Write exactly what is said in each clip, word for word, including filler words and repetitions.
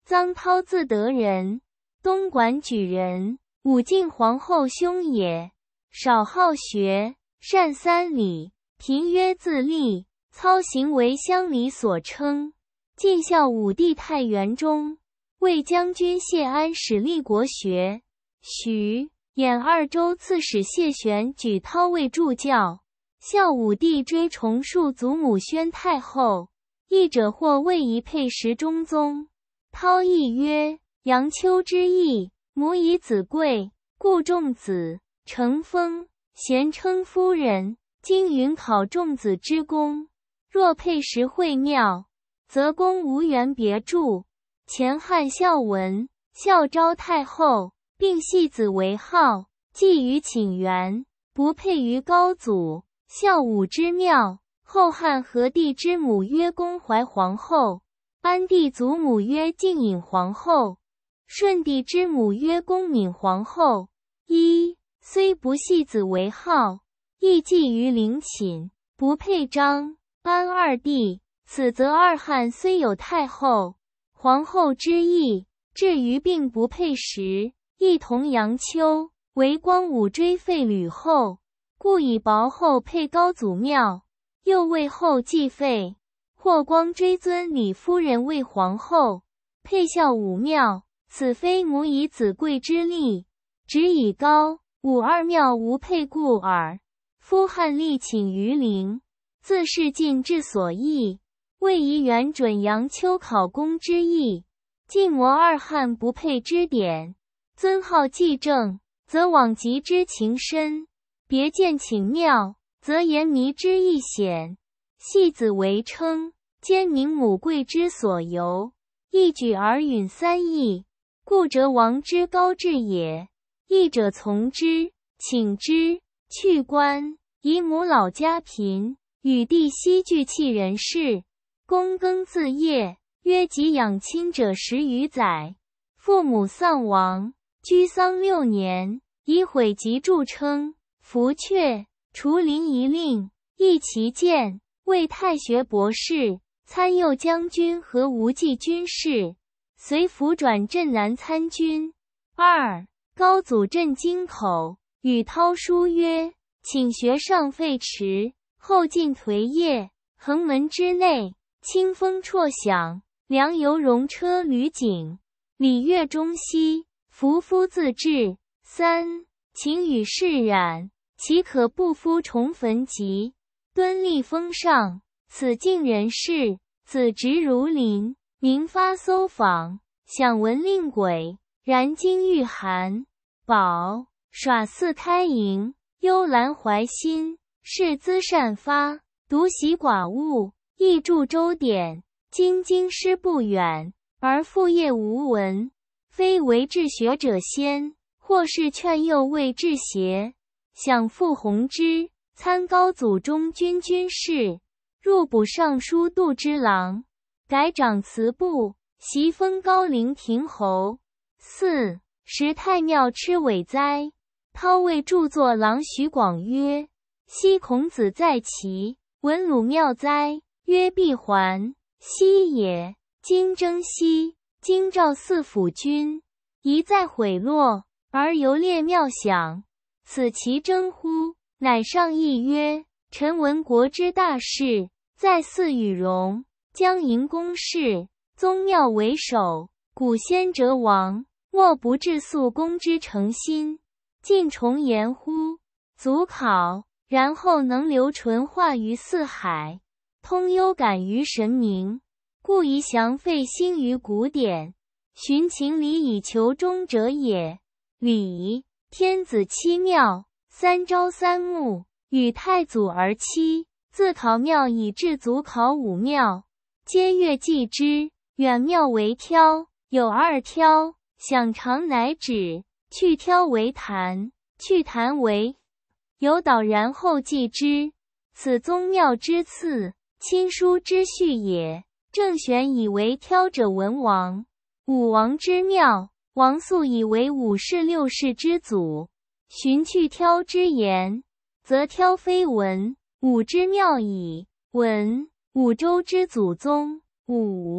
臧涛字德人，东莞举人，武靖皇后兄也。少好学，善三礼，平约自立，操行为乡里所称。晋孝武帝太元中，为将军谢安使立国学。徐、兖二州刺史谢玄举涛为助教。孝武帝追崇庶祖母宣太后，义者或谓宜配时中宗。涛亦曰：杨秋之意，母以子贵，故重子，承封，咸称夫人。今允考重子之功，若配时会庙，则公无缘别著。前汉孝文，孝昭太后，并系子为号，寄于请元，不配于高祖。孝武之庙，后汉和帝之母曰恭怀皇后，安帝祖母曰敬隐皇后，顺帝之母曰恭敏皇后。一虽不系子为号，亦寄于陵寝，不配章、安二帝。此则二汉虽有太后、皇后之意，至于并不配时，亦同杨秋，为光武追废吕后，故以薄后配高祖庙，又为后继废。霍光追尊李夫人为皇后，配孝武庙，此非母以子贵之例，只以高、武二庙无配故耳。夫汉立请于陵，自是晋之所议，未宜原准杨秋考功之意。晋摩二汉不配之典，尊号继正，则往极之情深；别见请庙，则言迷之意显。系子为称，兼明母贵之所由，一举而允三义，故则王之高志也。义者从之，请之，去官，姨母老家贫，与弟悉具弃人事，躬耕自业，约及养亲者十余载。父母丧亡，居丧六年，以毁及著称，福阙，除临一令，议其谏，为太学博士，参右将军和无忌军事，随辅转镇南参军。二高祖镇京口，与涛书曰：请学上废弛，后进颓业，横门之内，清风绰响，良由容车履景，礼乐中西，服夫自治。三请与世染，岂可不夫重坟籍，敦立封上，此尽人事，子侄如林，民发搜访，享闻令轨，然今遇寒宝，耍肆开营，幽兰怀心，士资善发，独习寡务，亦著周典。今京师不远，而父业无闻，非为治学者先，或是劝诱为治邪。享复弘之，参高祖中军军事，入补尚书度之郎，改掌祠部，袭封高陵亭侯。四时太庙螭尾哉。涛谓著作郎徐广曰：昔孔子在齐，闻鲁庙哉？曰必还。昔也。今征西，京兆四府军，一再毁落，而犹列庙享，此其征乎？乃上议曰：臣闻国之大事，在祀与戎，将营公事，宗庙为首，古先哲王，莫不至肃公之诚心，尽重言乎？祖考，然后能留纯化于四海，通幽感于神明，故宜详废心于古典，循情理以求忠者也。礼，天子七庙，三朝三暮，与太祖而期，自考庙以至祖考五庙，皆越继之。远庙为挑，有二挑，享长乃止，去挑为坛，去坛为有导，然后继之。此宗庙之次，亲疏之序也。郑玄以为挑者文王，武王之庙，王肃以为五世六世之祖。循去挑之言，则挑非文武之庙矣。文武周之祖宗，武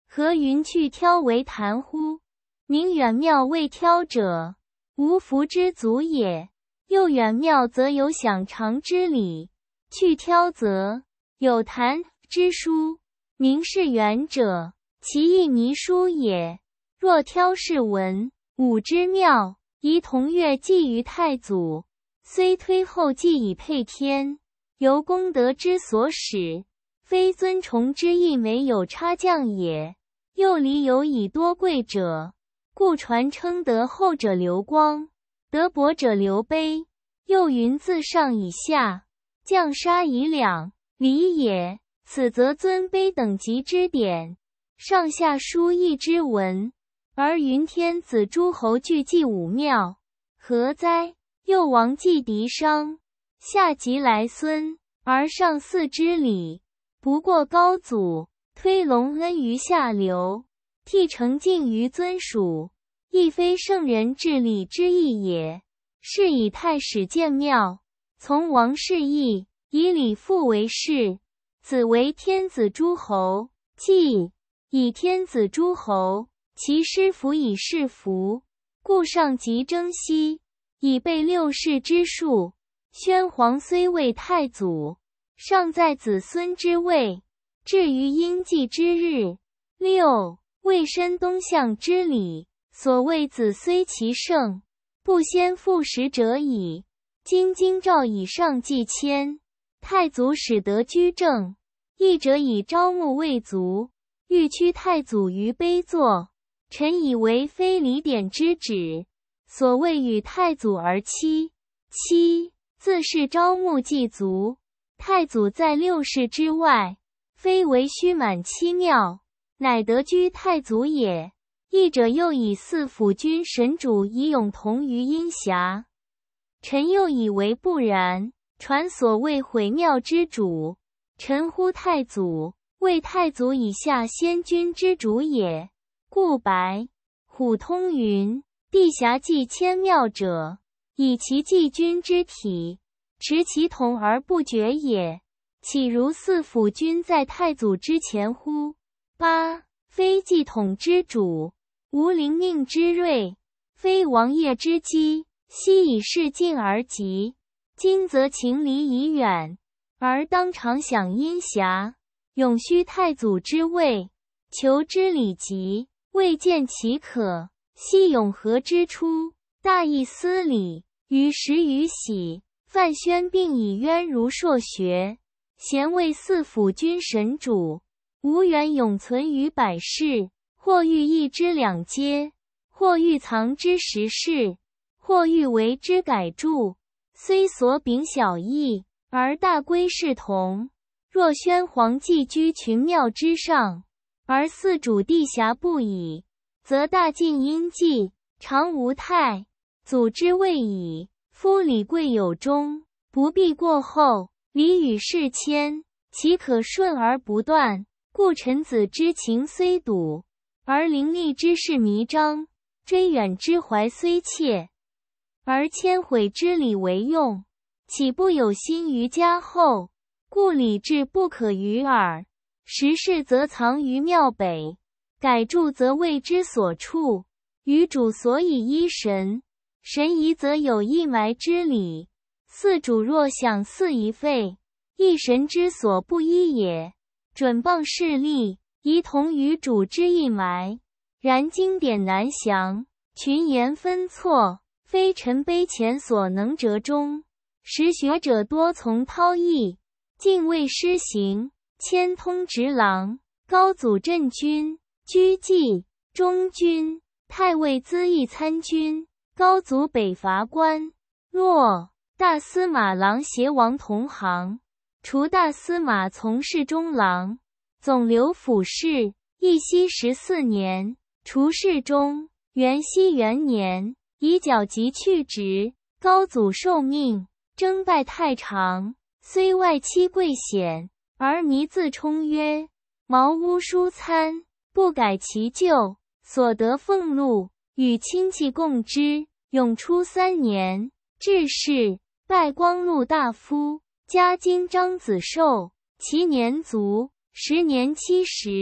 何云去挑为谈乎？名远妙未挑者，无福之足也。又远妙则有想长之理，去挑则有谈之书。名是远者，其意弥疏也。若挑是文武之妙，宜同月寄于太祖，虽推后继以配天，由功德之所使，非尊崇之意没有差降也。又离有以多贵者，故传称得后者刘光，得薄者刘卑。又云自上以下，降杀以两，礼也。此则尊卑等级之典，上下书义之文，而云天子诸侯俱祭武庙，何哉？又王祭嫡商，下及来孙，而上祀之礼，不过高祖，推隆恩于下流，替承敬于尊属，亦非圣人治理之意也。是以太史建庙，从王室义，以礼父为事，子为天子诸侯，祭以天子诸侯，其师服以事服，故上及征西，以备六世之数。宣皇虽为太祖，尚在子孙之位，至于阴祭之日，六未申东向之礼，所谓子虽其盛，不先复食者矣。今京兆以上祭迁，太祖始得居正，义者以招募未足，欲屈太祖于卑座，臣以为非礼典之旨。所谓与太祖而期，期自是招募祭足，太祖在六世之外，非为虚满七庙，乃得居太祖也。义者又以四辅君神主以永同于阴峡，臣又以为不然。传所谓毁庙之主，臣乎太祖，为太祖以下先君之主也。故白虎通云：地辖祭千庙者，以其祭君之体，持其统而不绝也。岂如四辅君在太祖之前乎？八非祭统之主，无灵命之锐，非王业之基，昔以事近而急，今则情离已远，而当常享阴暇，永虚太祖之位，求之礼极，未见其可。昔永和之初，大义思礼，于时于喜，范宣并以渊如硕学，贤为四辅君神主，无缘永存于百世。或欲易之两阶，或欲藏之实事，或欲为之改注，虽所秉小异，而大归是同。若宣皇既居群庙之上，而四主地辖不已，则大尽阴祭，常无太祖之位矣。夫礼贵有终，不必过后，礼与事迁，岂可顺而不断？故臣子之情虽笃，而灵力之事弥彰，追远之怀虽切，而迁毁之礼为用，岂不有心于家后？故礼制不可逾耳。实事则藏于庙北，改注则为之所处。于主所以依神，神仪则有一埋之理。四主若想祀一废，一神之所不依也。准谤势力，宜同于主之一埋。然经典难详，群言分错，非臣卑前所能折中。时学者多从韬义，敬畏施行，迁通直郎，高祖镇军，居济中军，太尉资议参军，高祖北伐关，洛大司马郎协王同行，除大司马从事中郎，总留府事。义熙十四年，除侍中。元熙元年，以角疾去职。高祖受命，征拜太常，虽外戚贵显，而弥自充曰：茅屋疏参，不改其旧，所得俸禄，与亲戚共之。永初三年，致仕，拜光禄大夫。嘉金张子寿，其年卒，时年七十。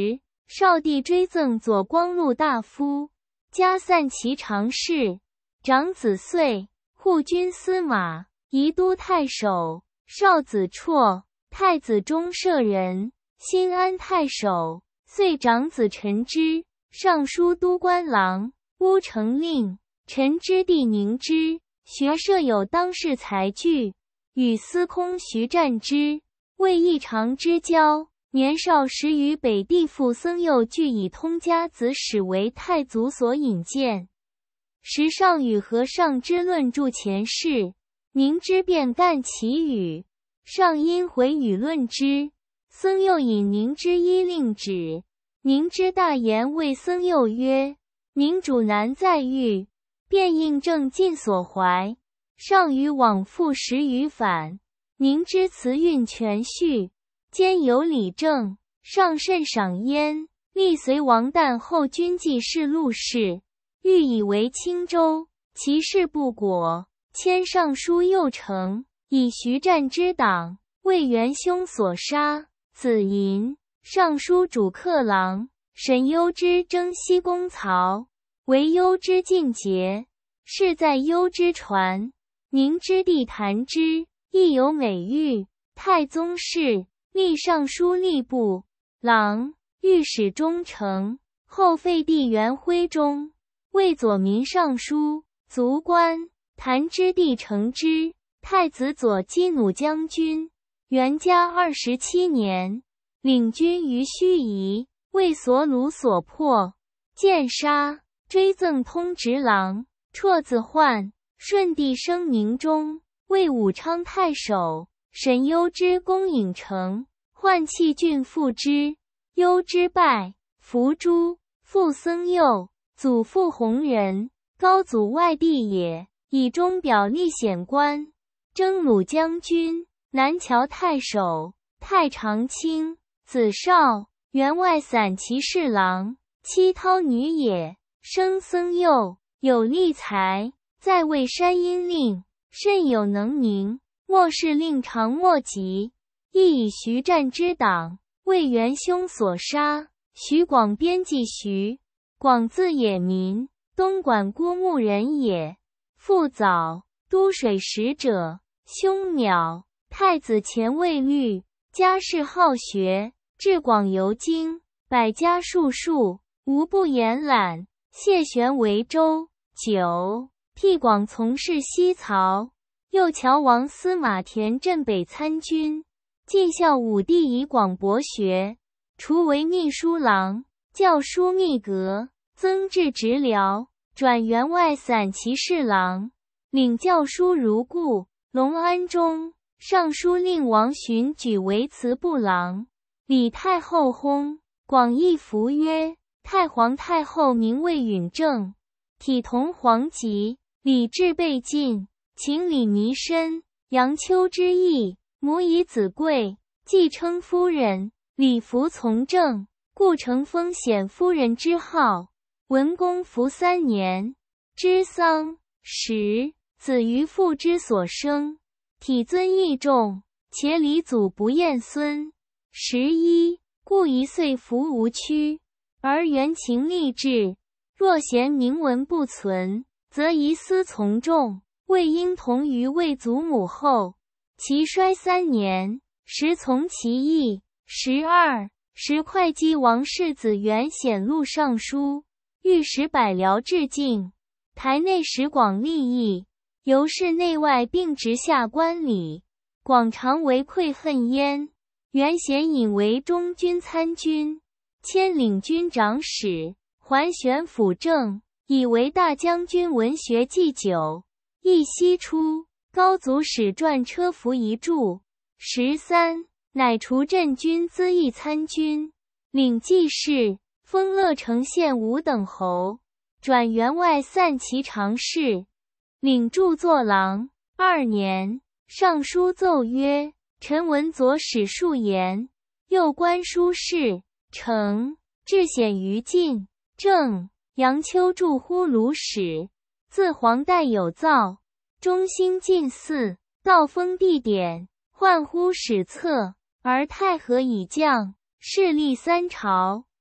少帝追赠左光禄大夫，加散骑常侍，长子遂，护军司马，宜都太守；少子绰，太子中舍人，新安太守；遂长子陈之，尚书都官郎，乌程令。陈之弟宁之，学设有当世才具，与司空徐湛之、魏义长之交。年少时与北地父僧佑俱以通家子史为太祖所引荐，时尚与和尚之论著前世，宁之便干其语，上因回语论之，僧佑引宁之依令旨。宁之大言谓僧佑曰：明主难再遇，便应正尽所怀，上于往复十余返。宁之词韵全序，兼有理政，上甚赏焉。历隋王诞后军记事录事，欲以为青州，其事不果，迁尚书右丞，以徐湛之党，为元凶所杀。子寅，尚书主客郎。沈攸之征西宫曹，为攸之进节，事在攸之传。宁之弟谭之，亦有美誉，太宗室，历尚书吏部郎，御史中丞。后废帝元徽宗，为左民尚书，卒官。谭之弟承之，太子左击弩将军。元嘉二十七年，领军于盱眙，为所虏所破，剑杀，追赠通直郎。绰子焕，顺帝生宁中，为武昌太守。沈攸之攻郢城，焕弃郡复之，攸之败，伏诛。父僧佑，祖父弘人，高祖外弟也，以忠表立显官，征虏将军，南谯太守，太常卿。子少，员外散骑侍郎，戚涛女也，生僧佑，有力才，在位山阴令，甚有能名。末世令常莫及，亦以徐湛之党，为元凶所杀。徐广编辑徐广字野民，东莞郭牧人也。父早，都水使者，兄邈，太子前卫律，家世好学，至广游经，百家术数，无不延览。谢玄为州。九，替广从事西曹。右乔王司马田镇北参军，晋孝武帝以广博学，除为秘书郎，校书秘阁，增至直僚，转员外散骑侍郎，领校书如故。隆安中，尚书令王寻举为祠部郎。李太后薨，广义服曰：太皇太后名为允正，体同皇极，礼制备尽，情理弥深。杨秋之意，母以子贵，既称夫人，礼服从政，故承封显夫人之号。文公服三年，之丧时，子于父之所生，体尊义重，且礼祖不厌孙。十一，故一岁服无屈，而原情立志。若嫌名文不存，则宜思从众。魏婴同于魏祖母后，其衰三年，时从其意。十二，时会稽王世子元显录尚书，御史百僚致敬，台内使广立议，由是内外并直下官礼。广常为愧恨焉。元显引为中军参军，迁领军长史，还玄辅政，以为大将军文学祭酒。义熙初，高祖使传车服一注。十三，乃除镇军资议参军，领记事，封乐成县五等侯，转员外散骑常侍，领著作郎。二年，尚书奏曰：臣闻左史数言，右观书事，成至显于晋。正杨秋著乎鲁史，自黄代有造，中兴近祀，道封地点，唤乎史册，而太和以降，势力三朝。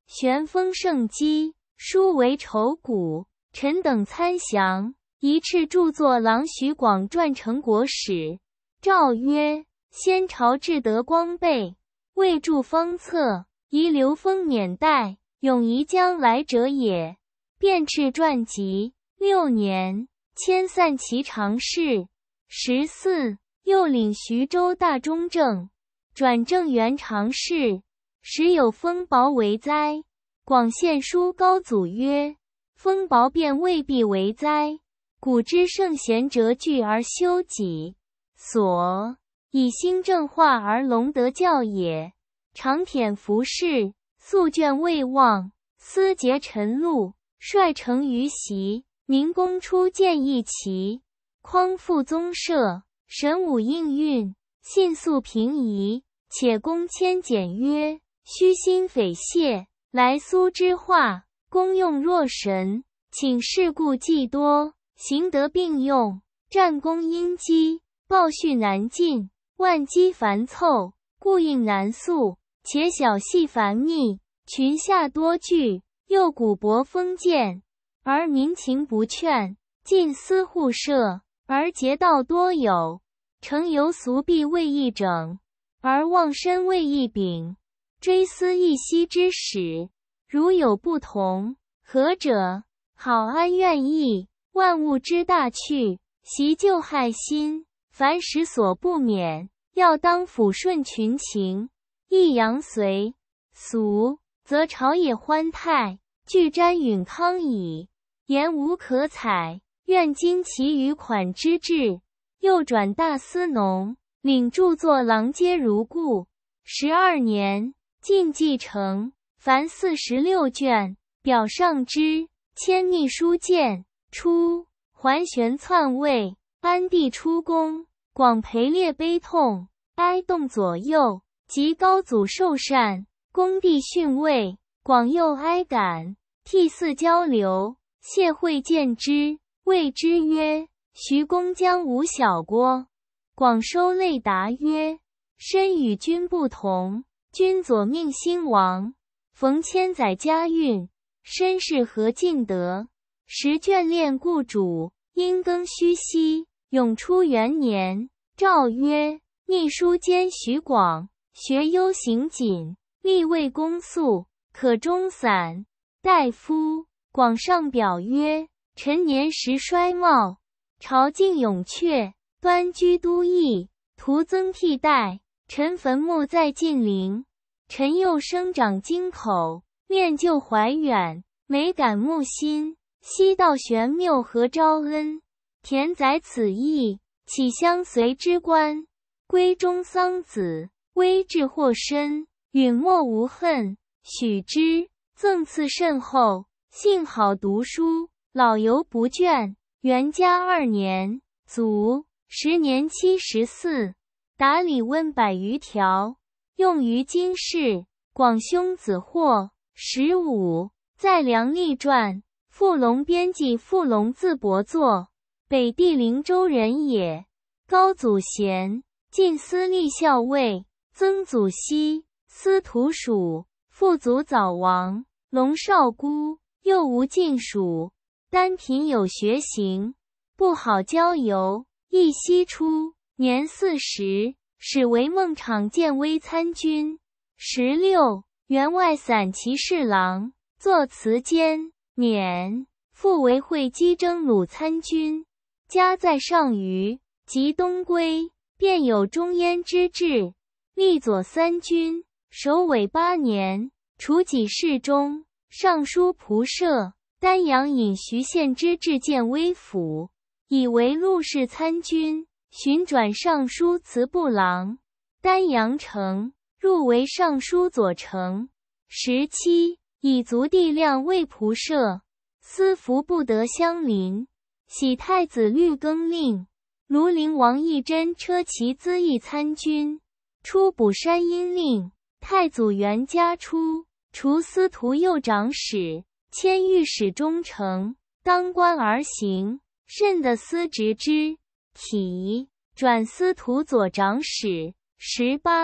旋风盛基，书为丑骨。臣等参详，一敕著作郎徐广传成国史。诏曰：先朝至德光备，未著方册，宜留封免代，永宜将来者也。便敕传集。六年，迁散骑常侍。十四，又领徐州大中正，转正元常侍。时有封雹为灾，广献书高祖曰：封雹便未必为灾，古之圣贤哲具而修己，所以兴正化而隆德教也。常忝服侍，素卷未忘，思竭臣禄，率成于席。明公初见一齐，匡复宗社，神武应运，信速平夷。且公谦简曰：虚心匪懈，来苏之化，功用若神，请事故既多，行德并用，战功殷积，报序难尽，万机繁凑，故应难速。且小细繁密，群下多聚，又古薄封建，而民情不劝，尽私互设，而劫道多有。诚由俗弊未一整，而忘身未一秉，追思一夕之始。如有不同，何者？好安愿意，万物之大趣，习旧害心，凡时所不免，要当抚顺群情。抑扬随俗，则朝野欢泰，俱瞻允康矣。言无可采，愿经其余款之志。又转大司农，领著作郎皆如故。十二年，进继承，凡四十六卷，表上之。迁秘书监。初，桓玄篡位，安帝出宫，广陪列悲痛，哀动左右。及高祖受禅，恭帝逊位，广又哀感，涕泗交流。谢会见之，谓之曰：徐公将无小过。广收泪答曰：身与君不同，君左命兴亡，逢千载家运，身世何尽得？时眷恋故主，因更虚息。永初元年，诏曰：秘书监徐广，学优行谨，立位公肃，可中散。大夫广上表曰：臣年时衰茂，朝觐永阙，端居都邑，徒增替代。臣坟墓在晋陵，臣幼生长京口，练就怀远，美感木心。西道玄谬何招恩，田载此意，岂相随之官？闺中桑子，微志或深，允莫无恨。许之，赠赐甚厚，幸好读书，老犹不倦。元嘉二年，卒。时年七十四。达理问百余条，用于经世。广兄子霍。十五。在梁立传。傅龙编辑傅龙字伯作，北地灵州人也。高祖贤，晋司隶校尉。曾祖熙，司徒属。父祖早亡，龙少孤，又无近属，单贫有学行，不好交游。义熙初，年四十，始为孟昶建威参军。十六，员外散骑侍郎，作辞监，免。复为会稽征虏参军，家在上虞。及东归，便有中焉之志，历左三军，首尾八年。除己侍中、尚书仆射，丹阳尹徐献之至建威府，以为陆氏参军，寻转尚书祠部郎。丹阳城，入为尚书左丞。十七，以足地量为仆射，司服不得相邻。喜太子律更令。庐陵王义真车骑资议参军，出补山阴令。太祖元嘉初，除司徒右长史，迁御史中丞，当官而行，甚得司职之体，转司徒左长史。十八，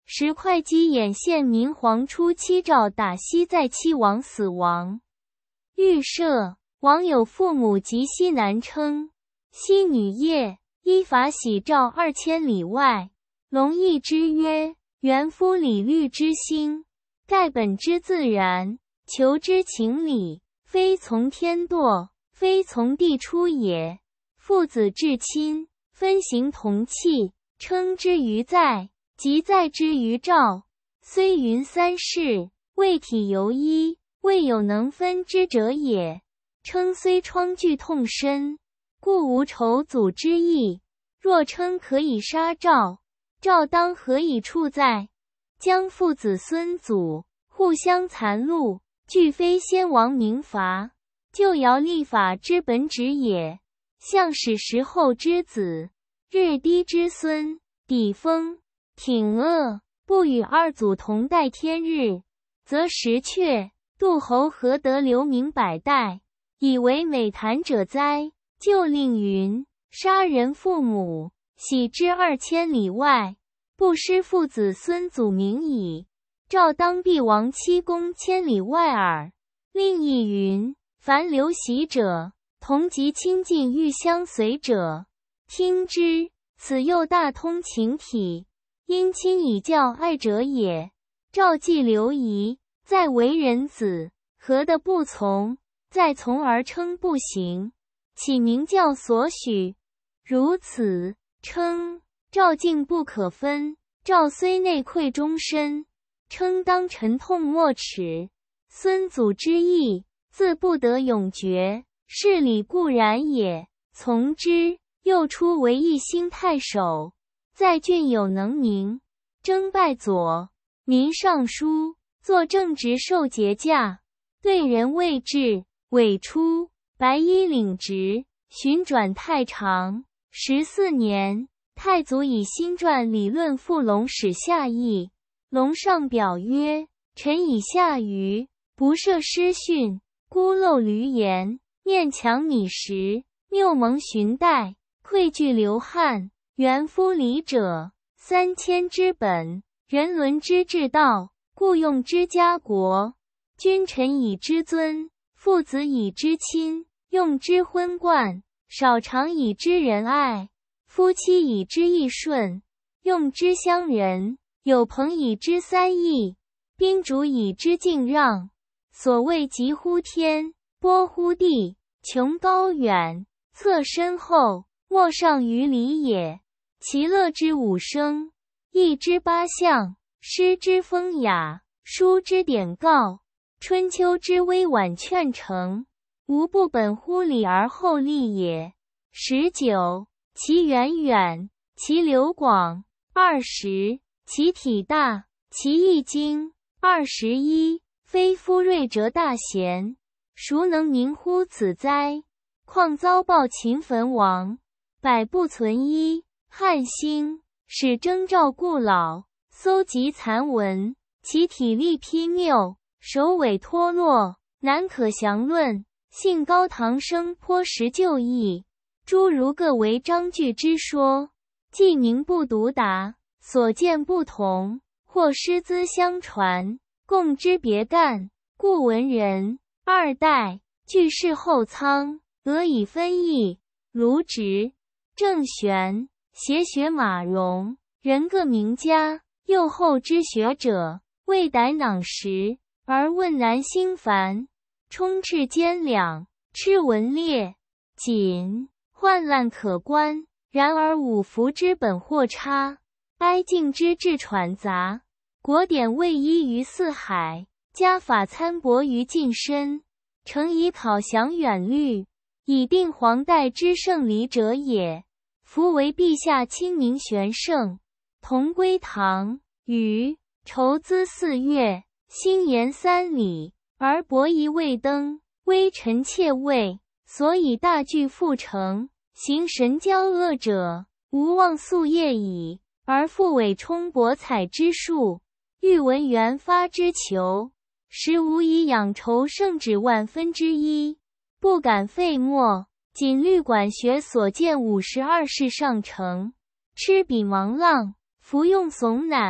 时会稽兖县明皇初期诏打西在妻王死亡。预设王有父母及西南称，西女业，依法喜诏二千里外。龙翼之曰：原夫礼律之心，盖本之自然，求之情理，非从天堕，非从地出也。父子至亲，分行同气，称之于在，即在之于诏。虽云三世，未体犹一，未有能分之者也。称虽疮剧痛深，故无仇祖之意。若称可以杀诏，诏当何以处在？将父子孙祖互相残戮，俱非先王明罚，旧尧立法之本旨也。向使时后之子，日低之孙，抵封挺恶，不与二祖同代天日，则实确杜侯何得留名百代，以为美谈者哉？就令云：杀人父母，喜之二千里外，不失父子孙祖名矣。诏当必亡妻宫千里外耳。另一云：凡留喜者，同及亲近欲相随者，听之。此又大通情体，因亲以教爱者也。诏既留遗，在为人子，何得不从？再从而称不行，岂名教所许？如此，称诏竟不可分。诏虽内愧终身，称当沉痛莫齿。孙祖之义，自不得永绝，是理固然也。从之。又出为义兴太守，在郡有能名，征拜左民尚书，作正直受节驾，对人未至，委出白衣领职，寻转太常。十四年，太祖以新传理论附龙使下议，龙上表曰：臣以下愚，不涉师训，孤陋闾言，面强米食，谬蒙寻代，愧惧流汗。原夫礼者，三千之本，人伦之至道，故用之家国。君臣以之尊，父子以之亲，用之昏冠，少长以之仁爱，夫妻以之义顺，用之相仁，有朋以之三义，宾主以之敬让。所谓极乎天，波乎地，穷高远，侧深厚，莫上于礼也。其乐之五声，义之八象，诗之风雅，书之典告，春秋之委婉劝成，无不本乎礼而后立也。十九，其源远，其流广。二十，其体大，其义精。二十一，非夫睿哲大贤，孰能明乎此哉？况遭报秦焚王，百不存一。汉兴，使征召故老，搜集残文，其体力披谬，首尾脱落，难可详论。幸高堂生颇识旧义，诸如各为章句之说，既名不独达，所见不同，或师资相传，共之别干，故文人二代俱是后仓，俄以分异。卢植、郑玄协学马融，人各名家，幼后之学者，未逮囊实，而问难兴烦，充斥兼两，痴文烈谨，患滥可观。然而五服之本或差，哀敬之志喘杂，国典未依于四海，家法参博于近身，诚以考详远虑，以定黄代之圣礼者也。夫为陛下亲明玄圣，同归堂宇，筹资四月，兴言三礼，而伯夷未登，微臣妾位，所以大具复成，行神交恶者，无忘夙业矣。而复委充博采之术，欲闻原发之求，实无以养筹圣旨万分之一，不敢费墨。仅律管学所见五十二世上乘，痴比盲浪，服用怂赧，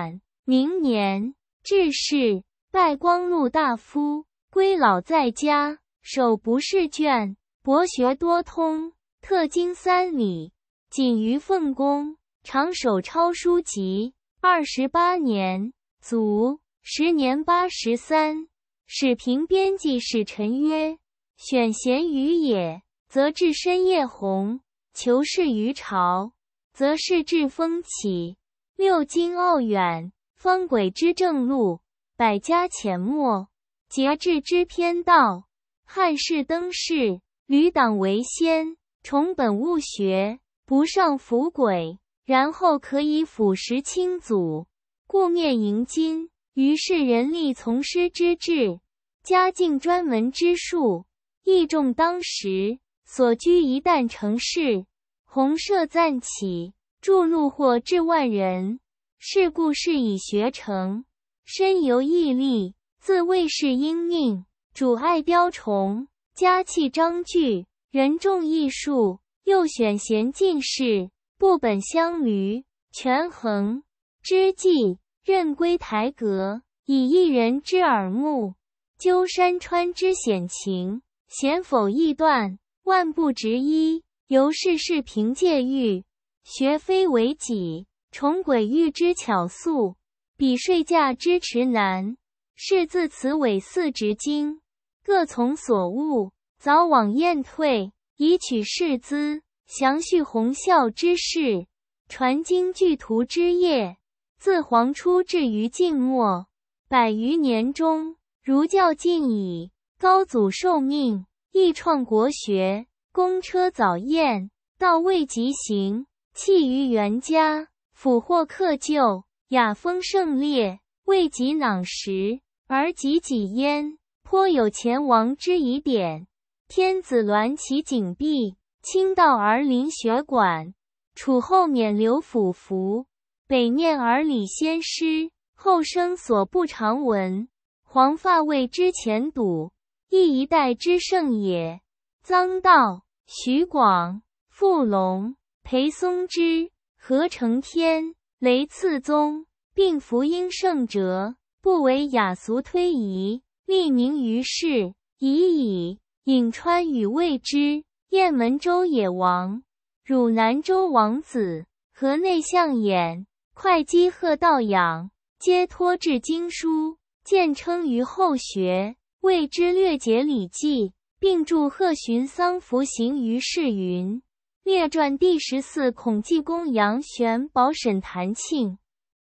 明年，致仕，拜光禄大夫，归老在家，手不释卷，博学多通，特经三礼，仅于奉公，常手抄书籍。二十八年，卒。时年八十三。始平编辑使臣曰：选贤于野，则至深夜红；求是于朝，则是至风起。六经奥远，方轨之正路，百家浅末，节制之偏道。汉室登仕，吕党为先，崇本务学，不上浮轨，然后可以腐蚀亲祖，故灭迎今。于是人力从师之制，家境专门之术，益重当时。所居一旦成事，弘社暂起，著录或至万人。是故是以学成，身犹毅力，自卫士应命，主爱雕虫，家气章句，人重艺术，又选贤进士，部本相驴，权衡之计，任归台阁，以一人之耳目，究山川之险情，险否易断，万不值一。由是事凭借欲，学非为己，重轨喻之巧速，比税价之持难。是自此伪四职经，各从所恶，早往燕退，以取士资，详叙弘孝之事，传经据图之业。自黄初至于晋末，百余年中，儒教尽矣。高祖受命，亦创国学，公车早宴，道未及行，弃于原家，俘获克旧，雅风盛烈，未及囊食，而及己焉，颇有前王之疑典。天子鸾其景壁，清道而临学馆，楚后免留府服，北面而礼先师，后生所不常闻。黄发谓之前睹，亦一代之盛也。臧道、徐广、傅龙、裴松之、何承天、雷次宗，并服应圣哲，不为雅俗推移，立名于世，已矣。颍川与魏之，雁门州野王，汝南州王子，河内相衍，会稽贺道养，皆托至经书，见称于后学，谓之略解礼记，并著贺寻丧服行于世云。列传第十四孔济公杨玄宝沈谭庆。